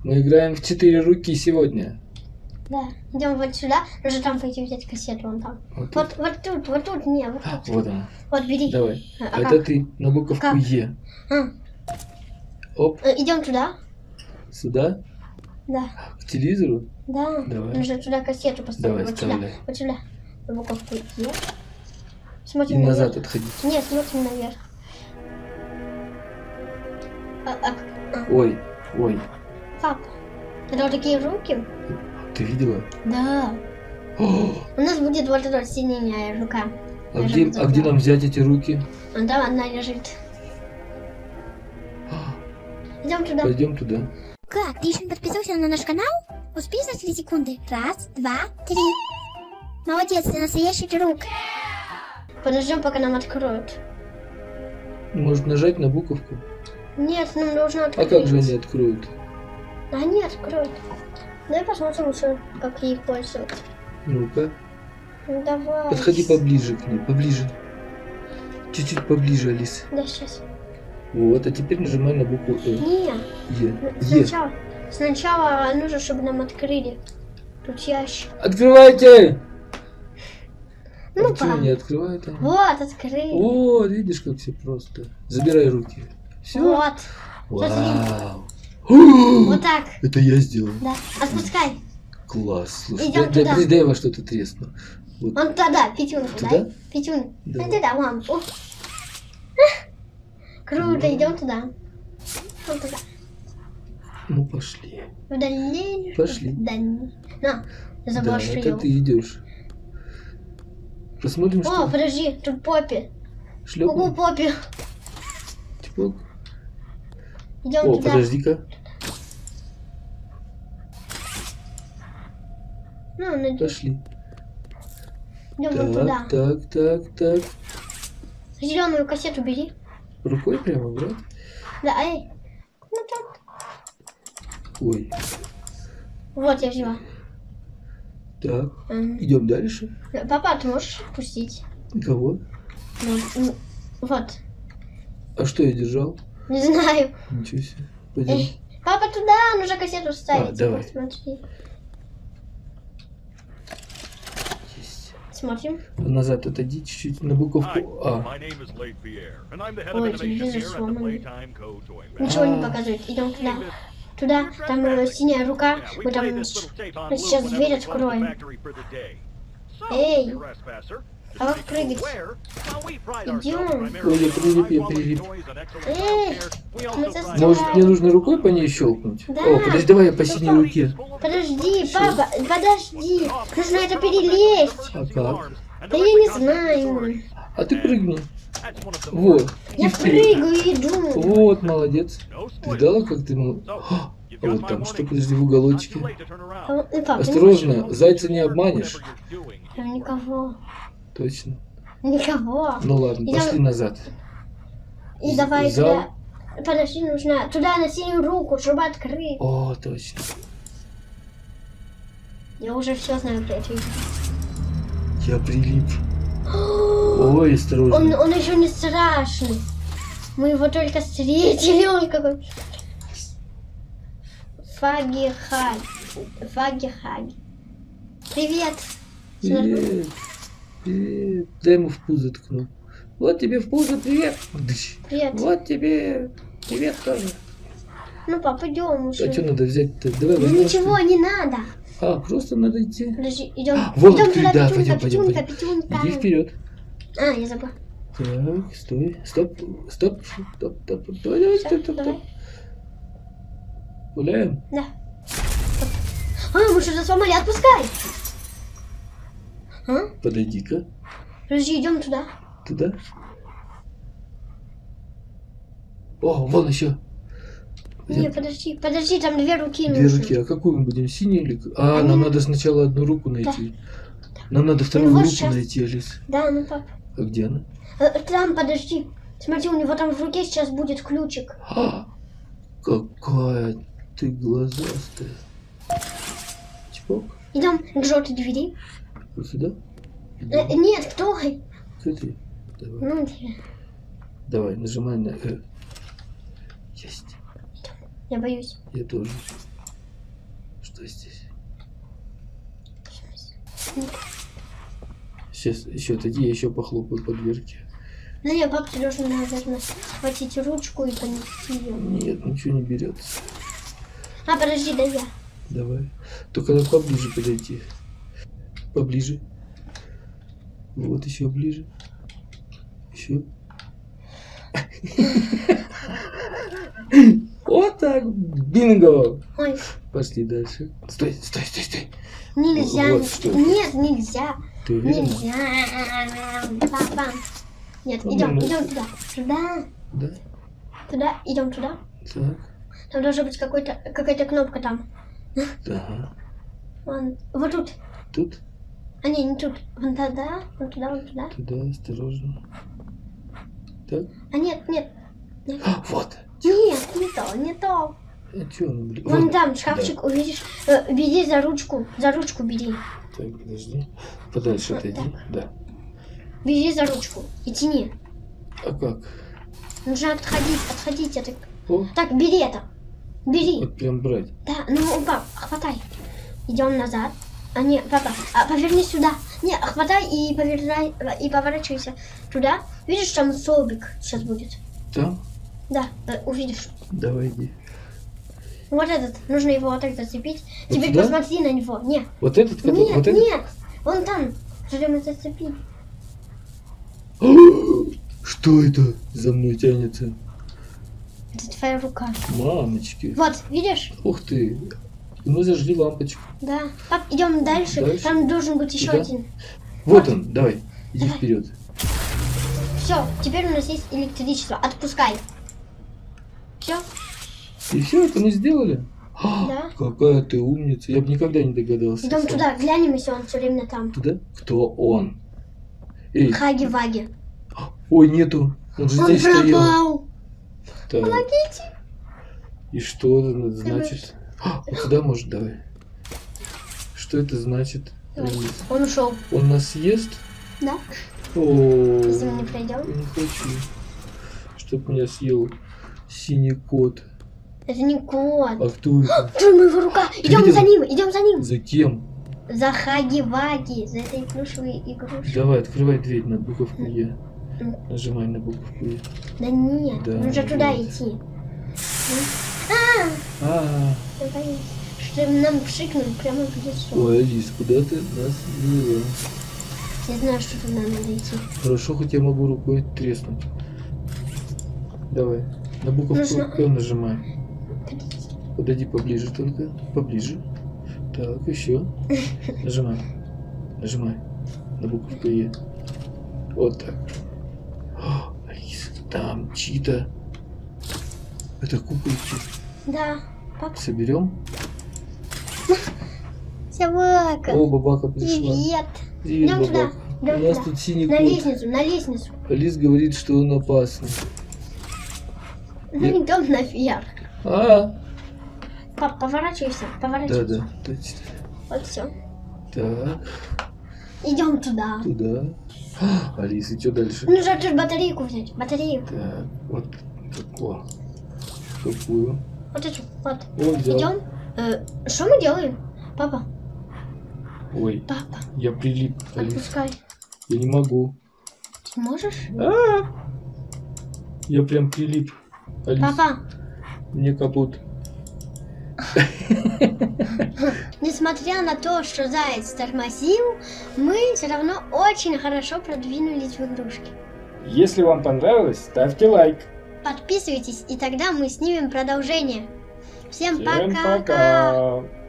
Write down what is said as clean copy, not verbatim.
Мы играем в 4 руки сегодня. Да. Идем вот сюда. Нужно там пойти взять кассету. Вон там. Вот тут, не, вот тут. Вот она. Вот, бери. Давай. А Это как? ты на буковку Как? Е. Оп. Идем туда. Сюда? Да. К телевизору? Да. Давай. Нужно туда кассету поставить. Давай, вот сюда. вставляй. Вот сюда. На буковку Е. И Смотрим наверх. назад отходить. Нет, смотрим наверх. Ой, ой. Папа, это вот такие руки? Ты видела? Да. О, У нас будет вот эта вот синяя рука. а где нам взять эти руки? Вон там одна лежит. Идем туда. Пойдем туда. Как? Ты еще не подписался на наш канал? Успей за 3 секунды. 1, 2, 3. Молодец, ты настоящий друг. Подождем, пока нам откроют. Может нажать на буковку? Нет, нам нужно А открыть. как же они откроют? Они откроют. Давай посмотрим еще, как их пользоваться. Ну-ка. Ну, давай. Подходи поближе к ней, поближе. Чуть-чуть поближе, Алис. Да, сейчас. Вот, а теперь нажимай на букву Е. Не, Е. сначала нужно, чтобы нам открыли. Тут ящик. Открывайте! Ну, А почему пап. не открывают они? Вот, открыли. Вот, видишь, как все просто. Забирай руки. Все. Вот. Вау. Вот так. Это я сделал. Да. Отпускай. Класс. Слушай, Идем туда. дай во что-то тресну. Вот. Вон туда, пятюнку Туда? дай. Пятюнку. Да. Ну, туда, мам. О. Круто, идем туда. Вон туда. Ну пошли. В дальнейшем. Пошли. На, я забыла, Да, что это я... ты идешь. Посмотрим, О, что. подожди, тут Поппи. Ого, Шлепнем. Поппи. Чпок. Идем О, туда. подожди-ка. Ну, надеюсь. Пошли. Идем вон туда. Так. Зеленую кассету бери. Рукой прямо брать? Да, эй. Ну тут. Ой. Вот я взяла. Так. Идем дальше. Папа, ты можешь пустить? Кого? Ну, вот. А что я держал? Не знаю. Ничего себе. Пойдем. Эй, папа, туда нужно кассету вставить. давай. Смотри. Есть. Смотрим. Назад отойди чуть-чуть на буковку А. Ой, телевизор сломанный. Ничего не показывает. Идем туда. Туда, там синяя рука. Мы там сейчас дверь откроем. Эй, а как прыгать? Идем. Ой, я прилип. Эй, мы застряли. Может, мне нужно рукой по ней щелкнуть? Да. О, подожди, давай я по синей руке. Подожди, папа, подожди. Нужно это перелезть. А как? Да я не знаю. А ты прыгни. Вот. Я И вперед. прыгаю и иду. Вот, молодец. Ты видала, как ты... А вот там что, подожди, в уголочке. Папа, ты Осторожно, зайца не обманешь. Там никого. Точно. Никого. Ну ладно, Идем. пошли назад. И давай Зал. туда. Подожди, нужно туда на синюю руку, чтобы открыть. О, точно. Я уже все знаю про эту игру. Я прилип. Ой, осторожно. Он еще не страшный. Мы его только встретили, он какой. Фаги-хаги. Фаги-хаги. Привет. Привет. Привет. Дай ему в пузо ткну. Вот тебе в пузо привет. Дыщ. Привет. Вот тебе привет тоже. Ну, папа, идем уже. А что надо взять-то? Давай Ну, возьмем. ничего не надо. А, просто надо идти. Подожди, идем. Вот Идем ты, туда, да, пятюнька, пойдем. пятюнька. Иди вперед. А, я забыла. Так, стой. Стоп. Давай, Всё, стоп. давай. Гуляем? Да. А, мы что-то сломали, отпускай. А? Подойди-ка. Подожди, идем туда. Туда. О, вон еще. Не, подожди, там две руки Две нужны. руки. А какую мы будем? Синюю или... А, нам надо сначала одну руку найти. Нам надо вторую вот руку щас. найти, Алис. Да, ну пап. А где она? Там, подожди. Смотри, у него там в руке сейчас будет ключик. А, какая ты глазастая. Чпок. Идем к желтой двери. Вот сюда? Нет, кто? Смотри. Давай. Ну, Давай, нажимай на Есть. я боюсь. Я тоже. Стой здесь. Сейчас еще отойди, я еще похлопаю по дверке. Ну нет, папа, ты должен, наверное, схватить ручку и понести ее. Нет, ничего не берется. А, подожди, да я. Давай. Только надо поближе подойти. Поближе. Вот еще ближе. Еще. Вот так. Бинго. Ой. Пошли дальше. Стой, стой, стой, стой. Нельзя. Вот что. Нет, нельзя. Ты уверена? Нельзя. Папа. Нет, Ну, идем, ну. идем туда. Туда. Да. Туда, идем туда. Так. Там должна быть какая-то кнопка там. Ага. Вон, вот тут. Тут. А не тут. Вон туда, вон туда, вон туда. Туда, осторожно. Так. А нет, нет. Нет, А, вот. нет, не то, не то. А чё он, блин? Вон Вот. там шкафчик, увидишь. Бери за ручку бери. Так, подожди. Подальше отойди. Да. Бери за ручку и тяни. А как? Нужно отходить это. О, Так, бери это. Бери. вот прям брать. Да, ну, пап, хватай. Идем назад. А, не, папа, поверни сюда. Не, хватай и поверни, и поворачивайся туда. Видишь, там столбик сейчас будет? Там? Да, увидишь. Давай иди. Вот этот, нужно его вот так зацепить. Вот Теперь сюда? посмотри на него. Не, Вот этот, который? нет, Вот этот? нет, вон там. Нужно зацепить. Что это за мной тянется? Это твоя рука. Мамочки. Вот, видишь? Ух ты. Мы зажгли лампочку. Да. Пап, идем дальше. Дальше? Там должен быть еще Туда? один. Вот он, давай. Иди Давай. вперед. Все, теперь у нас есть электричество. Отпускай. Все? И все, это мы сделали? Да. Какая ты умница. Я бы никогда не догадался. Идем сам. туда, глянем, если он все время там. Туда? Кто он? Эй, Хаги-ваги. ой, нету. Он же Он здесь стоял. пропал. Так, Помогите. и что это значит? Вот сюда, может, давай. Что это значит? Алис? Он ушел. Он нас съест? Да? О, Если мы не пройдем. я не хочу, чтоб меня съел синий кот. Это не кот. А кто это? Джон, его рука. Идем видел? за ним, идем за ним. За кем? За Хаги-ваги, за этой плюшевой игрушкой. Давай, открывай дверь на буковку Е. М. Нажимай на буковку Е. Да нет, Да, нужно туда вот. идти. А, Давай. Что нам пшикнули прямо в лицо. ой, Алис, куда ты нас вела? Я знаю, что туда надо идти. Хорошо, хоть я могу рукой треснуть. Давай, на буковку Нужно- Q нажимай. Подойди поближе только, поближе. Так, еще. Нажимай. Нажимай. На буковку Е. Вот так. О, Алис, там чьи-то. Это куколки. Да, пап. Соберем. Собака. О, бабака пришла. Привет. Привет, Идем туда. бабака. У Идем нас туда. тут синий На кот. лестницу, на лестницу. Алис говорит, что он опасный. Ну, идем наверх. А, Пап, поворачивайся, да, поворачивайся. да, точно. Вот все. Так, Идем туда. туда. Алис, и что дальше? Нужно тут батарейку взять. Батарею. Так, вот такое. Какую? Вот эту. Вот. О, взял. Идем. Что мы делаем? Папа. Ой, Папа. я прилип, Алис. Отпускай. Я не могу. Ты можешь? Я прям прилип. Алис, Папа. мне капут. Несмотря на то, что заяц тормозил, мы все равно очень хорошо продвинулись в игрушке. Если вам понравилось, ставьте лайк. Подписывайтесь, и тогда мы снимем продолжение. Всем Всем пока! пока.